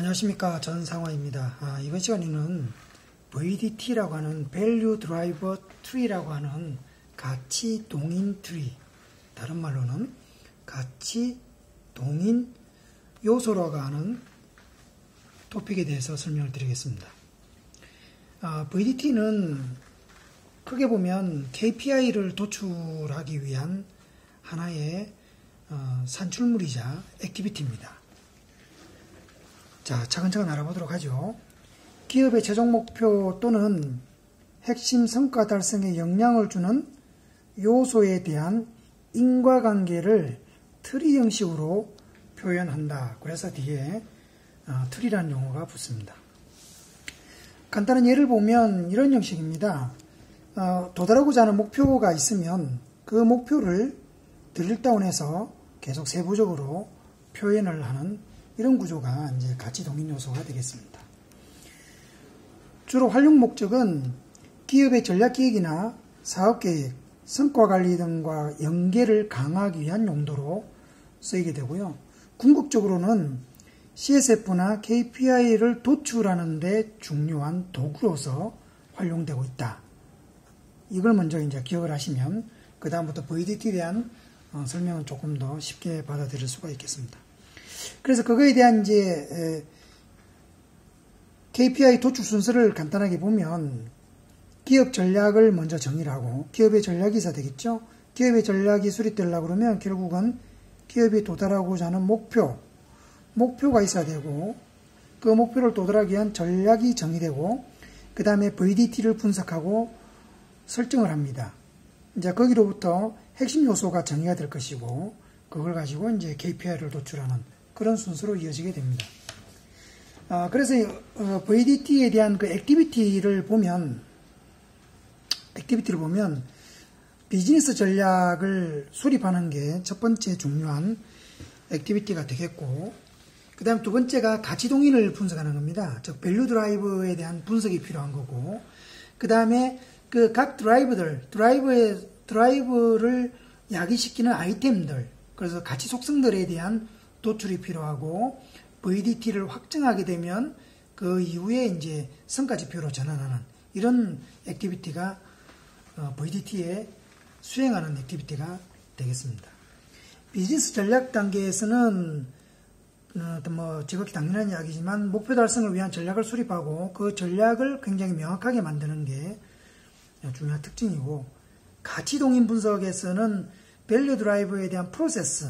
안녕하십니까, 전상화입니다. 이번 시간에는 VDT라고 하는 Value Driver Tree라고 하는 가치 동인 트리, 다른 말로는 가치 동인 요소라고 하는 토픽에 대해서 설명을 드리겠습니다. VDT는 크게 보면 KPI를 도출하기 위한 하나의 산출물이자 액티비티입니다. 자, 차근차근 알아보도록 하죠. 기업의 최종 목표 또는 핵심 성과 달성에 영향을 주는 요소에 대한 인과관계를 트리 형식으로 표현한다. 그래서 뒤에 트리라는 용어가 붙습니다. 간단한 예를 보면 이런 형식입니다. 도달하고자 하는 목표가 있으면 그 목표를 드릴다운해서 계속 세부적으로 표현을 하는 이런 구조가 이제 가치 동인 요소가 되겠습니다. 주로 활용 목적은 기업의 전략 기획이나 사업 계획, 성과 관리 등과 연계를 강화하기 위한 용도로 쓰이게 되고요. 궁극적으로는 CSF나 KPI를 도출하는 데 중요한 도구로서 활용되고 있다. 이걸 먼저 이제 기억을 하시면 그 다음부터 VDT에 대한 설명은 조금 더 쉽게 받아들일 수가 있겠습니다. 그래서 그거에 대한 이제 KPI 도출 순서를 간단하게 보면 기업 전략을 먼저 정의를 하고 기업의 전략이 있어야 되겠죠. 기업의 전략이 수립되려고 그러면 결국은 기업이 도달하고자 하는 목표가 있어야 되고 그 목표를 도달하기 위한 전략이 정의되고 그 다음에 VDT를 분석하고 설정을 합니다. 이제 거기로부터 핵심 요소가 정의가 될 것이고 그걸 가지고 이제 KPI를 도출하는 그런 순서로 이어지게 됩니다. 그래서 VDT에 대한 그 액티비티를 보면 비즈니스 전략을 수립하는 게 첫 번째 중요한 액티비티가 되겠고, 그 다음 두 번째가 가치 동인을 분석하는 겁니다. 즉 밸류 드라이브에 대한 분석이 필요한 거고, 그 다음에 그 각 드라이브를 야기시키는 아이템들, 그래서 가치 속성들에 대한 도출이 필요하고, VDT를 확정하게 되면 그 이후에 이제 성과 지표로 전환하는 이런 액티비티가 VDT에 수행하는 액티비티가 되겠습니다. 비즈니스 전략 단계에서는 지극히 당연한 이야기지만 목표 달성을 위한 전략을 수립하고 그 전략을 굉장히 명확하게 만드는 게 중요한 특징이고, 가치 동인 분석에서는 밸류 드라이브에 대한 프로세스,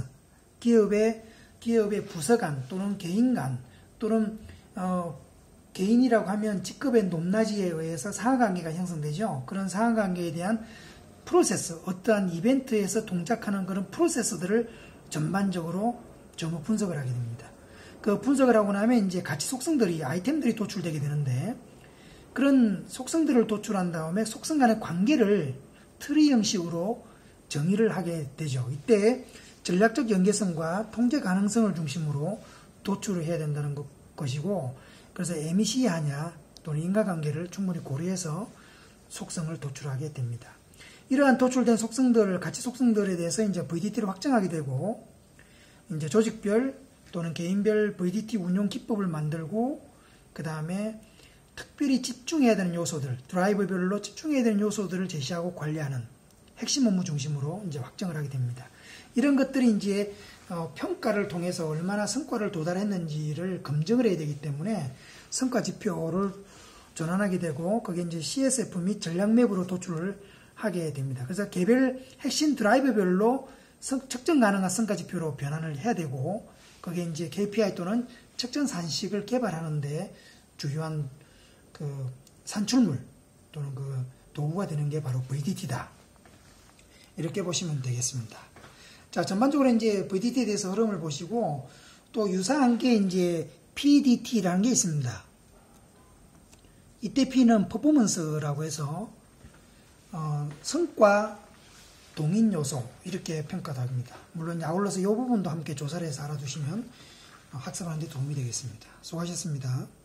기업의 부서 간 또는 개인 간 또는 개인이라고 하면 직급의 높낮이에 의해서 상하관계가 형성되죠. 그런 상하관계에 대한 프로세스, 어떠한 이벤트에서 동작하는 그런 프로세스들을 전반적으로 전부 분석을 하게 됩니다. 그 분석을 하고 나면 이제 가치 속성들이, 아이템들이 도출되게 되는데 그런 속성들을 도출한 다음에 속성 간의 관계를 트리 형식으로 정의를 하게 되죠. 이때 전략적 연계성과 통제 가능성을 중심으로 도출을 해야 된다는 것이고, 그래서 MEC하냐 또는 인과관계를 충분히 고려해서 속성을 도출하게 됩니다. 이러한 도출된 속성들, 가치 속성들에 대해서 이제 VDT를 확정하게 되고, 이제 조직별 또는 개인별 VDT 운용 기법을 만들고, 그 다음에 특별히 집중해야 되는 요소들, 드라이브별로 집중해야 되는 요소들을 제시하고 관리하는 핵심 업무 중심으로 이제 확정을 하게 됩니다. 이런 것들이 이제 평가를 통해서 얼마나 성과를 도달했는지를 검증을 해야 되기 때문에 성과 지표를 전환하게 되고 그게 이제 CSF 및 전략맵으로 도출을 하게 됩니다. 그래서 개별 핵심 드라이브별로 측정 가능한 성과 지표로 변환을 해야 되고 그게 이제 KPI 또는 측정 산식을 개발하는데 주요한 그 산출물 또는 그 도구가 되는 게 바로 VDT다. 이렇게 보시면 되겠습니다. 자, 전반적으로 이제 VDT에 대해서 흐름을 보시고 또 유사한 게 이제 PDT라는 게 있습니다. 이때 P는 퍼포먼스라고 해서 성과 동인 요소 이렇게 평가합니다. 물론 아울러서 이 부분도 함께 조사를 해서 알아두시면 학습하는 데 도움이 되겠습니다. 수고하셨습니다.